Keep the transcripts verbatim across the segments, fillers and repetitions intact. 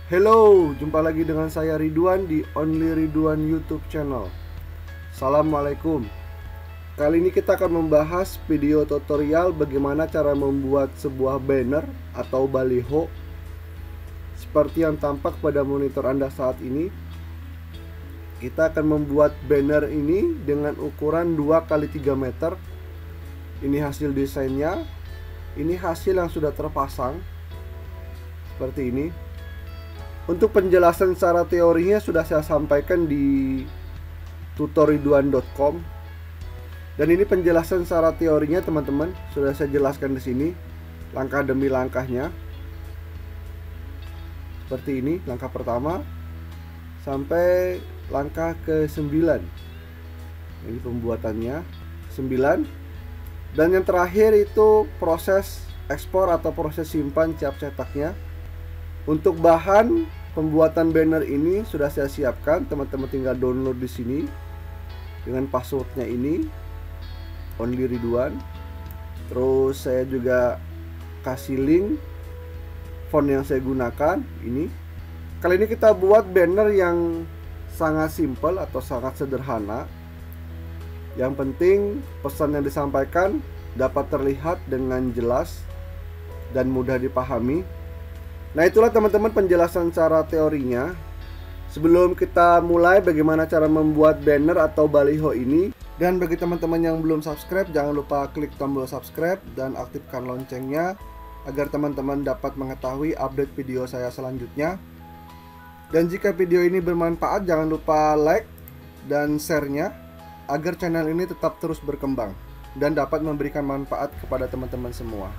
Hello, jumpa lagi dengan saya Ridwan di Only Ridwan YouTube channel. Assalamualaikum. Kali ini kita akan membahas video tutorial bagaimana cara membuat sebuah banner atau baliho seperti yang tampak pada monitor Anda saat ini. Kita akan membuat banner ini dengan ukuran dua kali tiga meter. Ini hasil desainnya. Ini hasil yang sudah terpasang seperti ini. Untuk penjelasan secara teorinya sudah saya sampaikan di tutoriduan dot com. Dan ini penjelasan secara teorinya teman-teman sudah saya jelaskan di sini langkah demi langkahnya. Seperti ini langkah pertama sampai langkah ke sembilan. Ini pembuatannya sembilan. Dan yang terakhir itu proses ekspor atau proses simpan cap cetaknya. Untuk bahan pembuatan banner ini sudah saya siapkan, teman-teman tinggal download di sini dengan passwordnya ini Only Ridwan. Terus saya juga kasih link font yang saya gunakan ini. Kali ini kita buat banner yang sangat simple atau sangat sederhana. Yang penting pesan yang disampaikan dapat terlihat dengan jelas dan mudah dipahami. Nah, itulah teman-teman penjelasan cara teorinya. Sebelum kita mulai bagaimana cara membuat banner atau baliho ini, dan bagi teman-teman yang belum subscribe, jangan lupa klik tombol subscribe dan aktifkan loncengnya agar teman-teman dapat mengetahui update video saya selanjutnya. Dan jika video ini bermanfaat, jangan lupa like dan share-nya agar channel ini tetap terus berkembang dan dapat memberikan manfaat kepada teman-teman semua.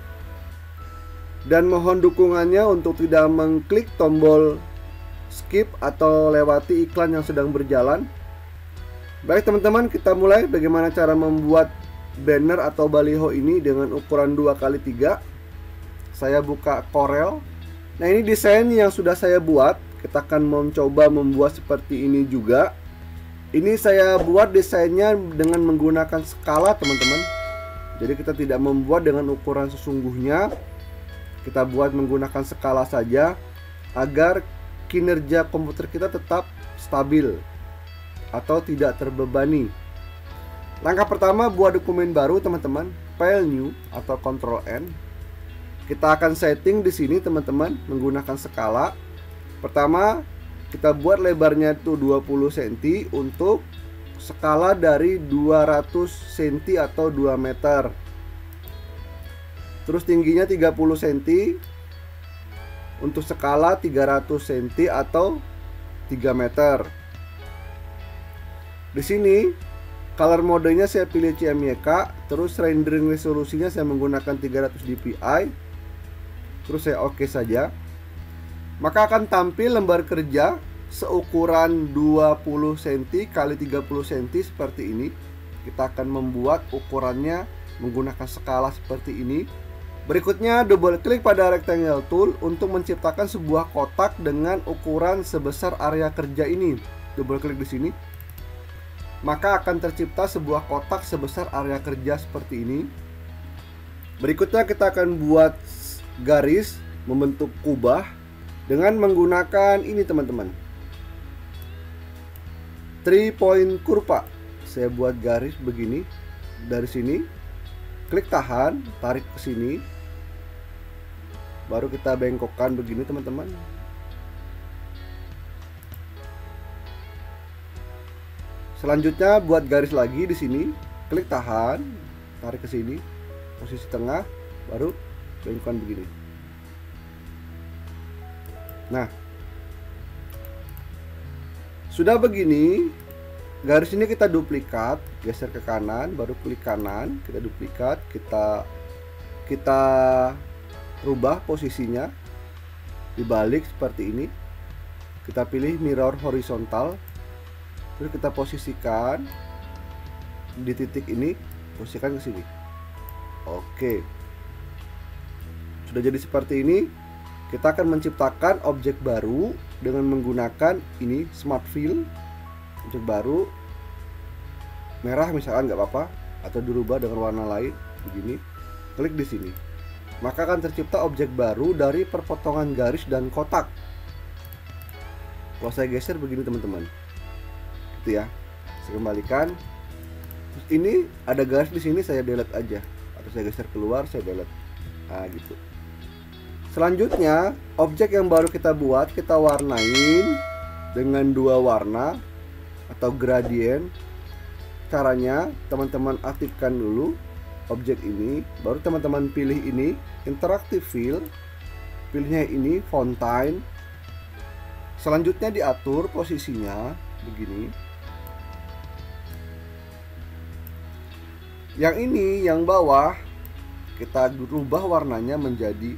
Dan mohon dukungannya untuk tidak mengklik tombol skip atau lewati iklan yang sedang berjalan. Baik teman-teman, kita mulai bagaimana cara membuat banner atau baliho ini dengan ukuran dua kali tiga. Saya buka Corel. Nah, ini desain yang sudah saya buat. Kita akan mencoba membuat seperti ini juga. Ini saya buat desainnya dengan menggunakan skala teman-teman. Jadi kita tidak membuat dengan ukuran sesungguhnya. Kita buat menggunakan skala saja agar kinerja komputer kita tetap stabil atau tidak terbebani. Langkah pertama, buat dokumen baru teman-teman, file new atau control N. Kita akan setting di sini teman-teman menggunakan skala. Pertama, kita buat lebarnya itu dua puluh sentimeter untuk skala dari dua ratus sentimeter atau dua meter. Terus tingginya tiga puluh sentimeter untuk skala tiga ratus sentimeter atau tiga meter. Di sini color modenya saya pilih C M Y K, terus rendering resolusinya saya menggunakan tiga ratus D P I. Terus saya oke saja. Maka akan tampil lembar kerja seukuran dua puluh sentimeter kali tiga puluh sentimeter seperti ini. Kita akan membuat ukurannya menggunakan skala seperti ini. Berikutnya, double klik pada rectangle tool untuk menciptakan sebuah kotak dengan ukuran sebesar area kerja ini. Double klik di sini. Maka akan tercipta sebuah kotak sebesar area kerja seperti ini. Berikutnya kita akan buat garis membentuk kubah dengan menggunakan ini teman-teman. Three point kurva. Saya buat garis begini dari sini. Klik tahan, tarik ke sini. Baru kita bengkokkan begini teman-teman. Selanjutnya buat garis lagi di sini. Klik tahan, tarik ke sini. Posisi tengah, baru bengkokkan begini. Nah, sudah begini. Garis ini kita duplikat, geser ke kanan, baru klik kanan, kita duplikat, kita kita rubah posisinya dibalik seperti ini. Kita pilih mirror horizontal, terus kita posisikan di titik ini, posisikan ke sini. Oke, sudah jadi seperti ini. Kita akan menciptakan objek baru dengan menggunakan ini smart fill. Objek baru merah misalkan nggak apa-apa, atau dirubah dengan warna lain begini. Klik di sini. maka akan tercipta objek baru dari perpotongan garis dan kotak. Kalau saya geser begini teman-teman, gitu ya. Saya kembalikan. Terus ini ada garis di sini, saya delete aja, atau saya geser keluar, saya delete. Nah gitu. Selanjutnya objek yang baru kita buat, kita warnain dengan dua warna atau gradient. Caranya teman-teman aktifkan dulu objek ini, baru teman-teman pilih ini interactive fill, pilihnya ini fontaine. Selanjutnya diatur posisinya begini. Yang ini yang bawah kita rubah warnanya menjadi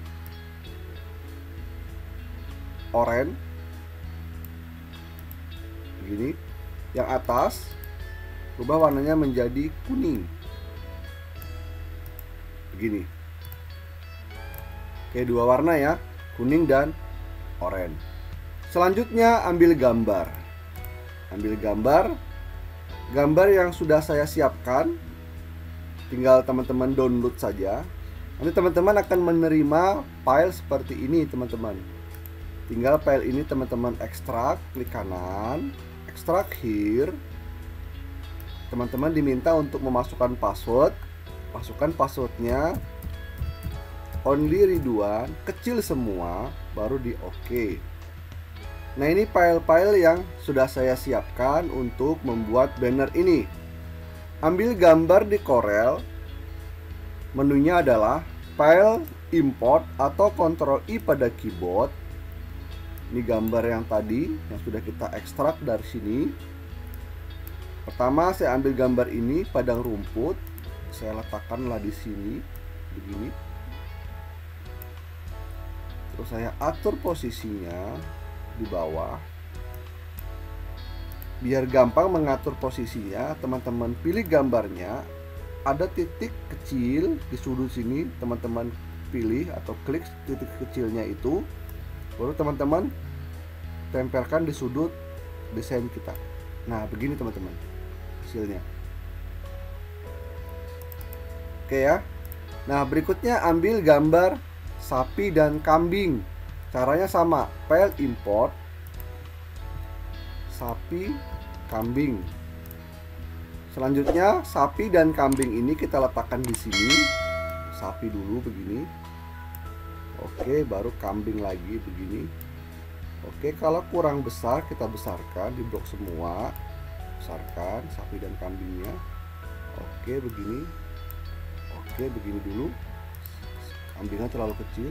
oranye begini. Yang atas rubah warnanya menjadi kuning begini. Oke, dua warna ya, kuning dan oranye. Selanjutnya ambil gambar. Ambil gambar. Gambar yang sudah saya siapkan, tinggal teman-teman download saja. Nanti teman-teman akan menerima file seperti ini teman-teman. Tinggal file ini teman-teman ekstrak, klik kanan, ekstrak here. Teman-teman diminta untuk memasukkan password. Masukkan passwordnya only Ridwan, kecil semua, baru di oke. Nah ini file-file yang sudah saya siapkan untuk membuat banner ini. Ambil gambar di Corel. Menunya adalah file, import, atau Ctrl I pada keyboard. Ini gambar yang tadi yang sudah kita ekstrak dari sini. Pertama saya ambil gambar ini, padang rumput. Saya letakkanlah di sini begini. Terus saya atur posisinya di bawah. Biar gampang mengatur posisinya, teman-teman pilih gambarnya. Ada titik kecil di sudut sini, teman-teman pilih atau klik titik kecilnya itu. Baru teman-teman tempelkan di sudut desain kita. Nah begini teman-teman hasilnya. Oke ya. Nah berikutnya ambil gambar sapi dan kambing. Caranya sama, file import sapi kambing. Selanjutnya sapi dan kambing ini kita letakkan di sini. Sapi dulu begini. Oke, baru kambing lagi begini. Oke, kalau kurang besar kita besarkan, di blok semua. Besarkan sapi dan kambingnya. Oke, begini. Oke, begini dulu. Kambingnya terlalu kecil.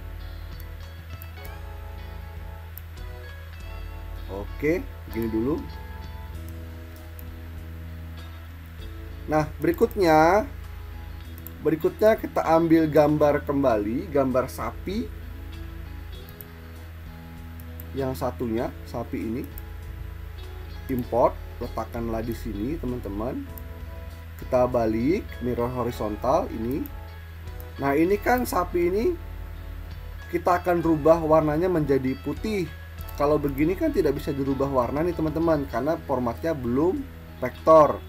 Oke, begini dulu. Nah, berikutnya Berikutnya kita ambil gambar kembali, gambar sapi. Yang satunya, sapi ini. Import, letakkanlah di sini, teman-teman. Kita balik, mirror horizontal ini. Nah, ini kan sapi ini kita akan rubah warnanya menjadi putih. Kalau begini kan tidak bisa dirubah warna nih, teman-teman, karena formatnya belum vektor.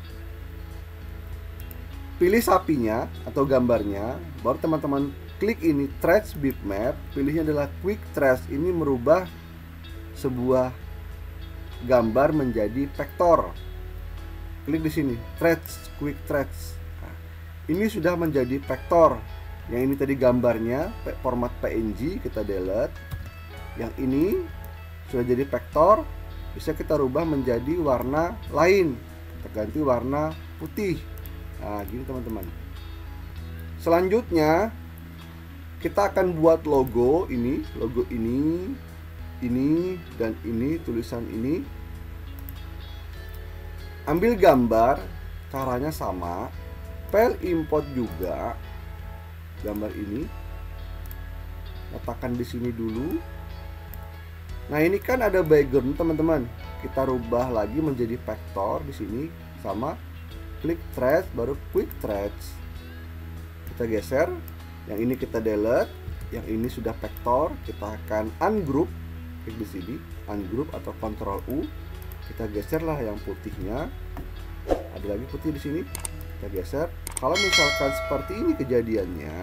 Pilih sapinya atau gambarnya, baru teman-teman klik ini trace bitmap, pilihnya adalah quick trace. Ini merubah sebuah gambar menjadi vektor. Klik di sini trace, quick trace. Nah, ini sudah menjadi vektor. Yang ini tadi gambarnya format P N G, kita delete. Yang ini sudah jadi vektor, bisa kita rubah menjadi warna lain. Kita ganti warna putih. Nah, gini teman-teman. Selanjutnya kita akan buat logo ini, logo ini, ini dan ini, tulisan ini. Ambil gambar, caranya sama. File import juga gambar ini. Letakkan di sini dulu. Nah, ini kan ada background, teman-teman. Kita rubah lagi menjadi vektor di sini sama. Klik trace, baru quick trace. Kita geser. Yang ini kita delete. Yang ini sudah vektor. Kita akan ungroup. Klik di sini, ungroup atau Ctrl U. Kita geserlah yang putihnya. Ada lagi putih di sini. Kita geser. Kalau misalkan seperti ini kejadiannya,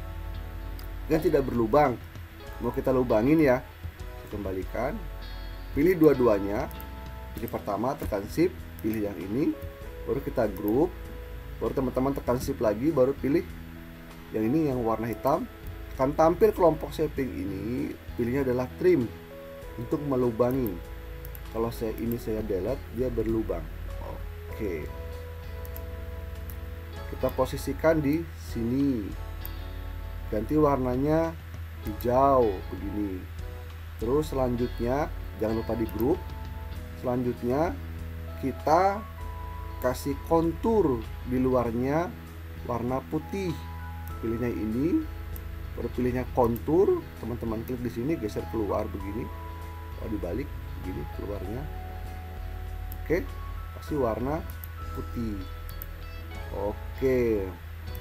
kan tidak berlubang. Mau kita lubangin ya. Kita kembalikan. pilih dua-duanya. Pilih pertama, tekan shift, pilih yang ini, baru kita grup. Baru teman-teman tekan shift lagi, baru pilih yang ini yang warna hitam. Akan tampil kelompok shaping ini, pilihnya adalah trim untuk melubangi. Kalau saya ini saya delete, dia berlubang. Oke, kita posisikan di sini, ganti warnanya hijau begini. Terus selanjutnya jangan lupa di grup. Selanjutnya kita kasih kontur di luarnya warna putih. Pilihnya ini, baru pilihnya kontur. Teman-teman klik di sini, geser keluar begini. Kalau dibalik begini keluarnya. Oke, kasih warna putih. Oke.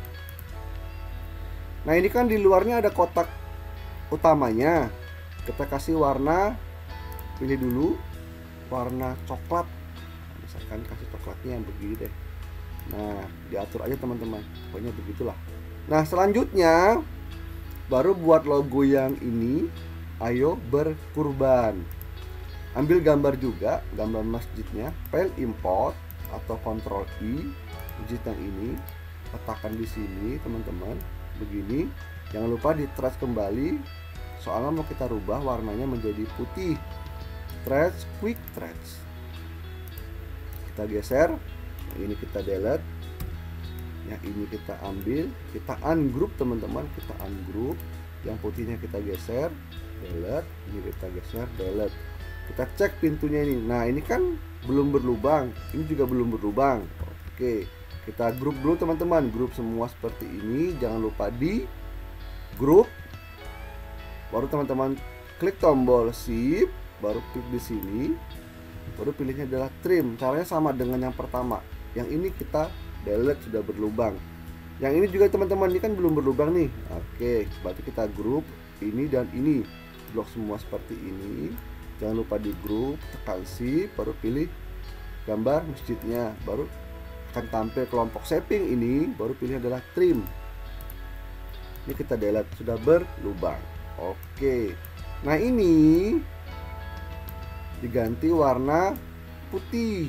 Nah, ini kan di luarnya ada kotak utamanya. Kita kasih warna, pilih dulu warna coklat, misalkan kasih coklatnya yang begini deh. Nah, diatur aja teman-teman, pokoknya begitulah. Nah, selanjutnya baru buat logo yang ini, ayo berkurban. Ambil gambar juga, gambar masjidnya, file import atau Ctrl I, masjid yang ini, letakkan di sini teman-teman, begini. Jangan lupa di trace kembali, soalnya mau kita rubah warnanya menjadi putih. Trace, quick trace. Kita geser, yang ini kita delete, yang ini kita ambil, kita ungroup teman-teman, kita ungroup. Yang putihnya kita geser, delete, ini kita geser, delete. Kita cek pintunya ini. Nah, ini kan belum berlubang, ini juga belum berlubang. Oke, kita grup dulu teman-teman, grup semua seperti ini. Jangan lupa di grup. Baru teman-teman klik tombol shift, baru klik di sini, baru pilihnya adalah trim. Caranya sama dengan yang pertama. Yang ini kita delete, sudah berlubang. Yang ini juga teman-teman, ini kan belum berlubang nih. Oke, berarti kita grup ini dan ini, blok semua seperti ini. Jangan lupa di grup, tekan shift, baru pilih gambar masjidnya, baru akan tampil kelompok shaping ini, baru pilih adalah trim. Ini kita delete, sudah berlubang. Oke, nah ini diganti warna putih.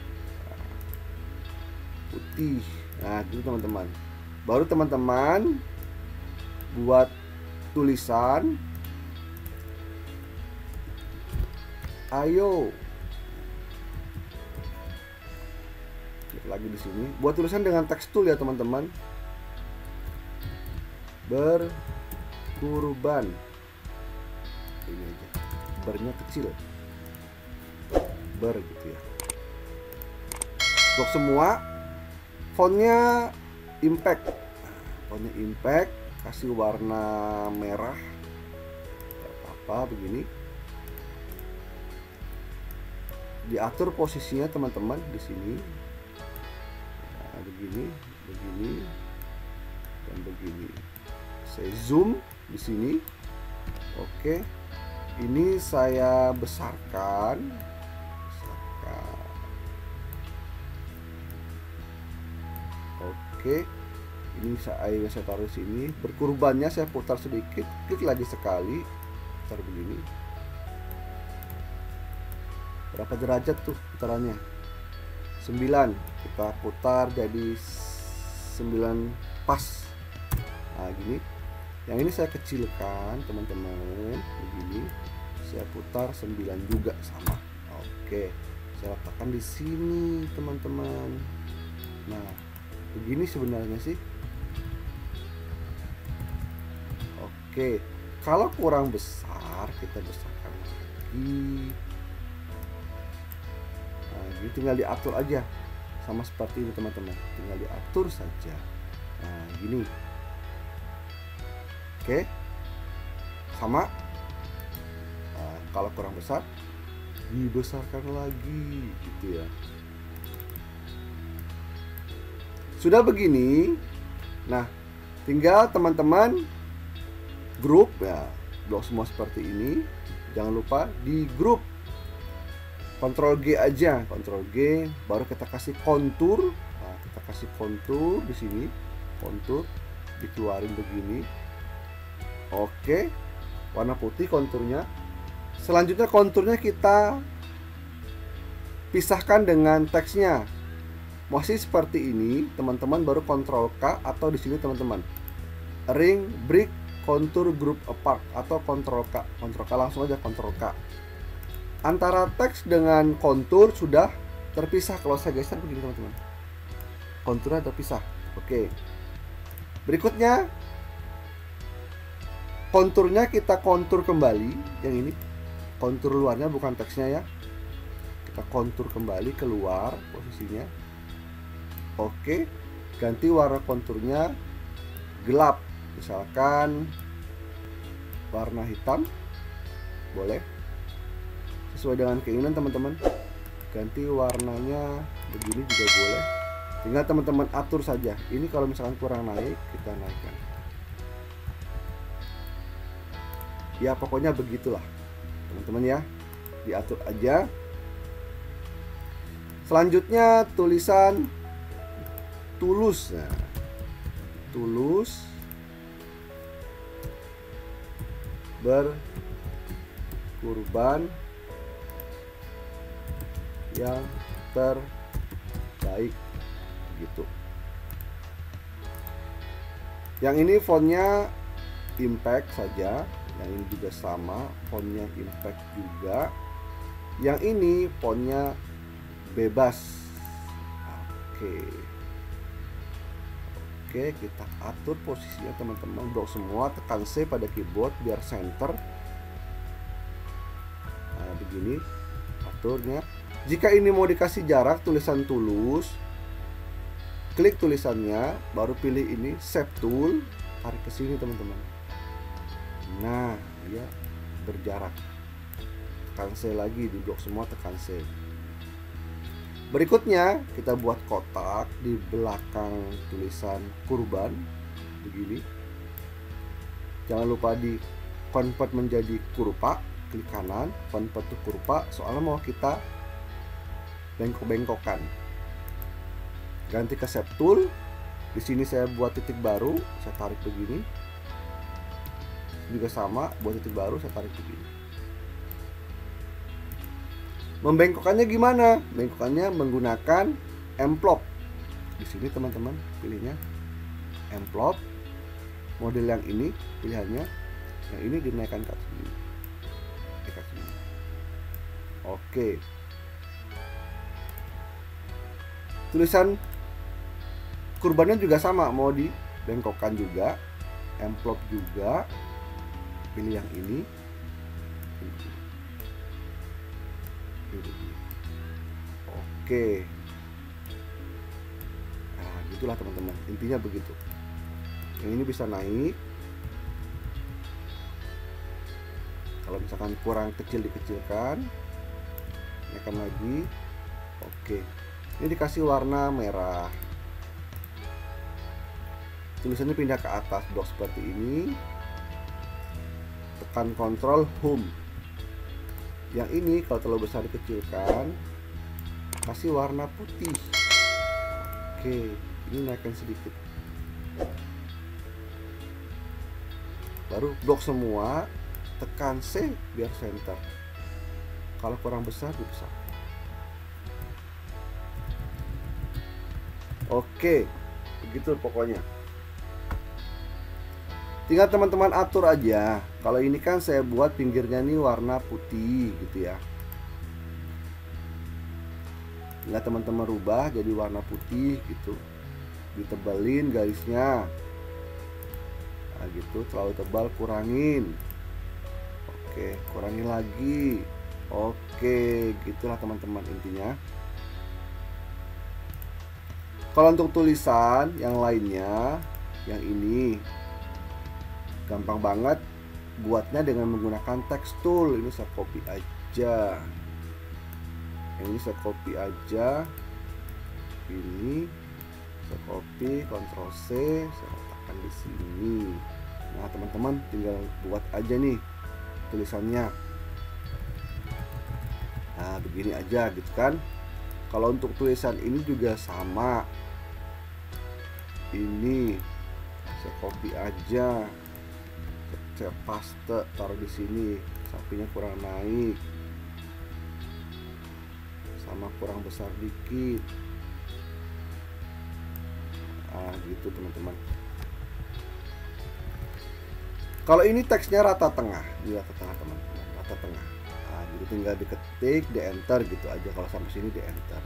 Putih. Nah, gitu teman-teman. Baru teman-teman buat tulisan, ayo. Klik lagi di sini. Buat tulisan dengan tekstur ya teman-teman. Berkurban. Ini aja. Bernya kecil. Ber gitu ya. Untuk semua fontnya impact. Fontnya impact, kasih warna merah. Apa begini. Diatur posisinya teman-teman di sini. Nah, begini, begini, dan begini. Saya zoom di sini. Oke. Ini saya besarkan. Oke, ini saya saya taruh sini. Berkurbannya saya putar sedikit, klik lagi sekali, putar begini. Berapa derajat tuh putarannya? sembilan. Kita putar jadi sembilan pas. Nah, gini. Yang ini saya kecilkan, teman-teman. Begini. Saya putar sembilan juga sama. Oke. Saya letakkan di sini, teman-teman. Nah, begini sebenarnya sih. Oke, kalau kurang besar kita besarkan lagi. Nah, ini tinggal diatur aja, sama seperti ini teman-teman. Tinggal diatur saja. Nah, gini. Oke, sama. Nah, kalau kurang besar, dibesarkan lagi, gitu ya. Sudah begini, nah tinggal teman-teman grup ya, blok semua seperti ini. Jangan lupa di grup, Ctrl G aja, Ctrl G, baru kita kasih kontur. Nah, kita kasih kontur di sini, kontur, dikeluarin begini. Oke, warna putih konturnya. Selanjutnya konturnya kita pisahkan dengan teksnya. Masih seperti ini, teman-teman baru Ctrl K atau di sini teman-teman. Ring break contour group apart atau Ctrl K. Ctrl K langsung aja Ctrl K. Antara teks dengan kontur sudah terpisah. Kalau saya geser begini teman-teman. Konturnya terpisah. Oke. Berikutnya konturnya kita kontur kembali yang ini. Kontur luarnya bukan teksnya ya. Kita kontur kembali keluar posisinya. Oke, ganti warna konturnya gelap, misalkan warna hitam, boleh sesuai dengan keinginan teman-teman. Ganti warnanya begini juga boleh, tinggal teman-teman atur saja. Ini kalau misalkan kurang naik, kita naikkan. Ya pokoknya begitulah teman-teman ya, diatur aja. Selanjutnya tulisan tulus. Nah, tulus berkurban yang terbaik gitu. Yang ini fontnya impact saja. Yang ini juga sama, fontnya impact juga. Yang ini fontnya bebas. Oke. Oke, kita atur posisinya teman-teman. Blok semua, tekan C pada keyboard biar center. Nah, begini aturnya. Jika ini mau dikasih jarak tulisan tulus, klik tulisannya, baru pilih ini shape tool, tarik ke sini teman-teman. Nah, dia berjarak. Tekan C lagi, di blok semua tekan C. Berikutnya kita buat kotak di belakang tulisan kurban begini. Jangan lupa di convert menjadi kurva, klik kanan, convert to kurva, soalnya mau kita bengkok-bengkokkan. Ganti ke shape tool. Di sini saya buat titik baru, saya tarik begini. Juga sama, buat titik baru saya tarik begini. Membengkokkannya gimana? Membengkokkannya menggunakan envelope. Di sini teman-teman pilihnya envelope. Model yang ini pilihannya. Yang ini dinaikkan ke atas begini. Ke atas begini. Oke. Tulisan kurbannya juga sama, mau dibengkokkan juga. Envelope juga. Pilih yang ini. Oke. Nah, gitulah teman-teman. Intinya begitu. Yang ini bisa naik. Kalau misalkan kurang kecil dikecilkan. Naikkan lagi. Oke. Ini dikasih warna merah. Tulisannya pindah ke atas blok seperti ini. Tekan Ctrl Home. Yang ini kalau terlalu besar dikecilkan, kasih warna putih. Oke, ini naikkan sedikit. Baru blok semua, tekan C biar center. Kalau kurang besar dibesar. Oke, begitu pokoknya. Tinggal teman-teman atur aja. Kalau ini kan saya buat pinggirnya nih warna putih gitu ya. Tinggal teman-teman rubah jadi warna putih gitu. Ditebelin garisnya. Nah gitu, terlalu tebal kurangin. Oke, kurangin lagi. Oke, gitulah teman-teman intinya. Kalau untuk tulisan yang lainnya, yang ini gampang banget buatnya dengan menggunakan text tool. Ini saya copy aja. Yang ini saya copy aja. Ini saya copy, Ctrl C, saya letakkan di sini. Nah, teman-teman tinggal buat aja nih tulisannya. Nah, begini aja gitu kan. Kalau untuk tulisan ini juga sama. Ini saya copy aja. Saya paste taruh di sini, sapinya kurang naik, sama kurang besar dikit. Ah gitu teman-teman. Kalau ini teksnya rata tengah, di rata tengah teman-teman, rata tengah. Nah, jadi tinggal diketik, di enter gitu aja. Kalau sampai sini di enter.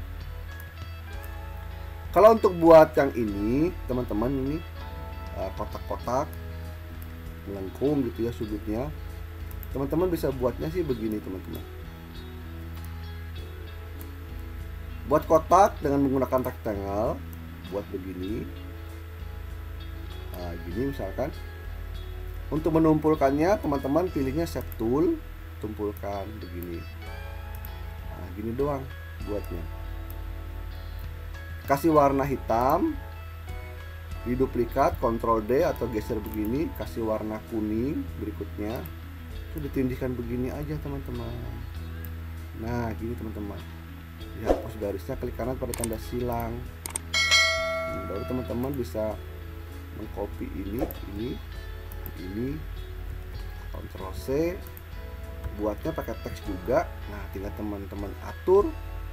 Kalau untuk buat yang ini teman-teman, ini kotak-kotak melengkung gitu ya sudutnya, teman-teman bisa buatnya sih begini teman-teman. Buat kotak dengan menggunakan rectangle, buat begini. Nah, gini misalkan. Untuk menumpulkannya teman-teman pilihnya shape tool, tumpulkan begini. Nah, gini doang buatnya. Kasih warna hitam, diduplikat, Ctrl D atau geser begini, kasih warna kuning berikutnya. Itu ditindihkan begini aja teman-teman. Nah, gini teman-teman. Dihapus garisnya, klik kanan pada tanda silang. Baru teman-teman bisa mengcopy ini, ini, ini, Ctrl C, buatnya pakai teks juga. Nah, tinggal teman-teman atur.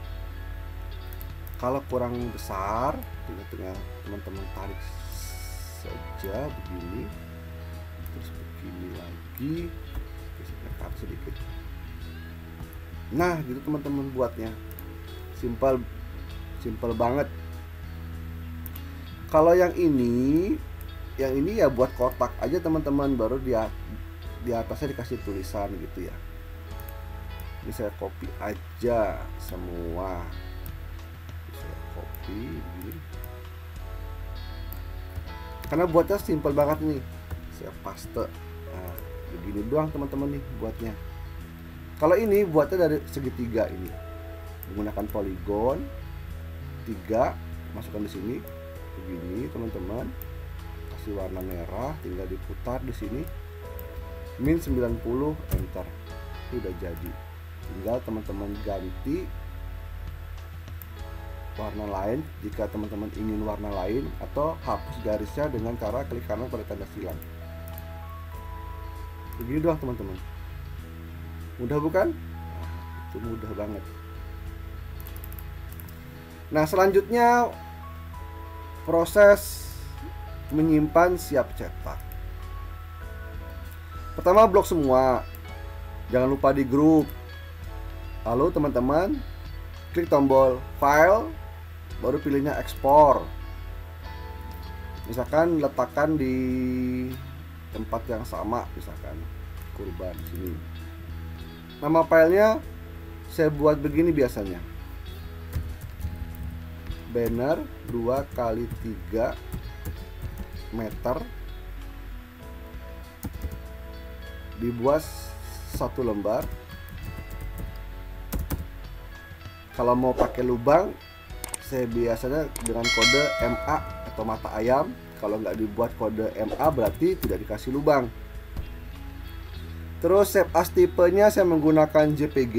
Kalau kurang besar, tinggal teman-teman tarik saja begini, terus begini lagi, gesernya ke atas sedikit. Nah, gitu teman-teman buatnya. Simple, simple banget. Kalau yang ini, yang ini ya buat kotak aja teman-teman, baru dia di atasnya dikasih tulisan gitu ya. Ini saya copy aja semua, saya copy begini. Karena buatnya simple banget nih, saya paste. Nah, begini doang teman-teman nih buatnya. Kalau ini buatnya dari segitiga ini, menggunakan poligon tiga, masukkan di sini begini teman-teman. Kasih warna merah, tinggal diputar di sini, min sembilan puluh, enter. Itu udah jadi. Tinggal teman-teman ganti warna lain jika teman-teman ingin warna lain, atau hapus garisnya dengan cara klik kanan pada tanda silang. Begini doang teman-teman. Mudah bukan? Nah, itu mudah banget. Nah, selanjutnya proses menyimpan siap cetak. Pertama, blok semua, jangan lupa di grup. Lalu teman-teman klik tombol file, baru pilihnya ekspor. Misalkan letakkan di tempat yang sama, misalkan kurban sini. Nama filenya saya buat begini biasanya, banner dua kali tiga meter, dibuat satu lembar. Kalau mau pakai lubang, saya biasanya dengan kode M A atau mata ayam. Kalau nggak dibuat kode M A berarti tidak dikasih lubang. Terus shape as tipenya saya menggunakan J P G.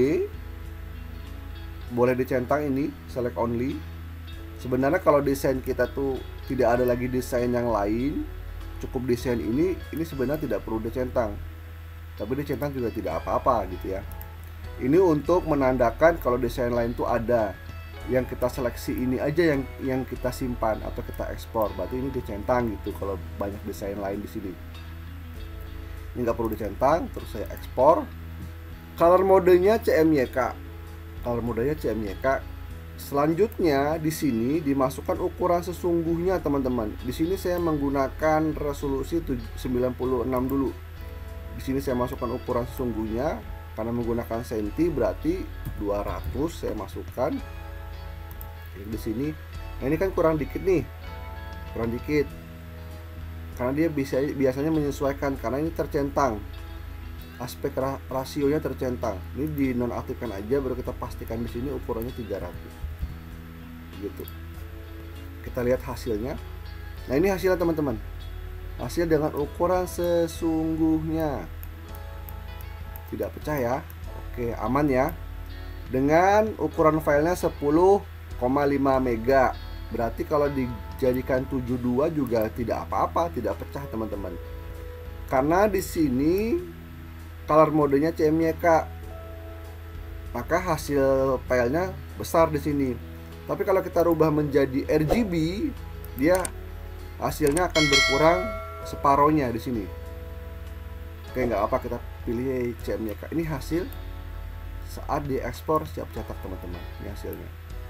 Boleh dicentang ini, select only. Sebenarnya kalau desain kita tuh tidak ada lagi desain yang lain, cukup desain ini, ini sebenarnya tidak perlu dicentang. Tapi dicentang juga tidak apa-apa gitu ya. Ini untuk menandakan kalau desain lain tuh ada. Yang kita seleksi ini aja yang yang kita simpan atau kita ekspor. Berarti ini dicentang gitu kalau banyak desain lain di sini. Ini nggak perlu dicentang, terus saya ekspor. Color modenya C M Y K. Color modenya C M Y K. Selanjutnya di sini dimasukkan ukuran sesungguhnya teman-teman. Di sini saya menggunakan resolusi sembilan puluh enam dulu. Di sini saya masukkan ukuran sesungguhnya karena menggunakan senti, berarti dua ratus saya masukkan. Di sini. Nah, ini kan kurang dikit nih. Kurang dikit. Karena dia bisa biasanya menyesuaikan karena ini tercentang. Aspek rasionya tercentang. Ini dinonaktifkan aja, baru kita pastikan di sini ukurannya tiga ratus. Gitu. Kita lihat hasilnya. Nah, ini hasilnya teman-teman. Hasil dengan ukuran sesungguhnya. Tidak pecah ya. Oke, aman ya. Dengan ukuran filenya sepuluh koma lima mega. Berarti kalau dijadikan tujuh puluh dua juga tidak apa-apa, tidak pecah teman-teman. Karena di sini color modenya C M Y K, maka hasil filenya besar di sini. Tapi kalau kita rubah menjadi R G B, dia hasilnya akan berkurang separohnya di sini. Oke, nggak apa, kita pilih C M Y K. Ini hasil saat diekspor siap cetak teman-teman. Ini hasilnya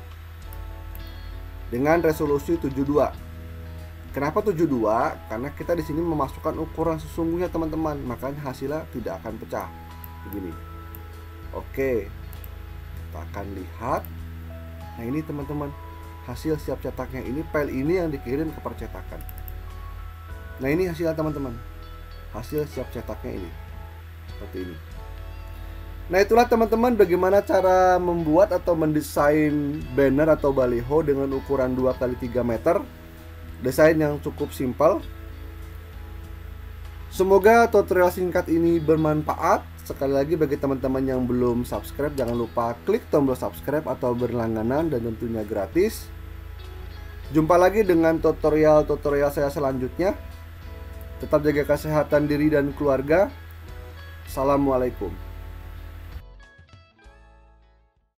dengan resolusi tujuh puluh dua. Kenapa tujuh puluh dua? Karena kita di sini memasukkan ukuran sesungguhnya teman-teman, makanya hasilnya tidak akan pecah begini. Oke, kita akan lihat. Nah ini teman-teman, hasil siap cetaknya. Ini file ini yang dikirim ke percetakan. Nah ini hasilnya teman-teman, hasil siap cetaknya ini seperti ini. Nah itulah teman-teman bagaimana cara membuat atau mendesain banner atau baliho dengan ukuran dua kali tiga meter. Desain yang cukup simpel. Semoga tutorial singkat ini bermanfaat. Sekali lagi bagi teman-teman yang belum subscribe, jangan lupa klik tombol subscribe atau berlangganan dan tentunya gratis. Jumpa lagi dengan tutorial-tutorial saya selanjutnya. Tetap jaga kesehatan diri dan keluarga. Assalamualaikum.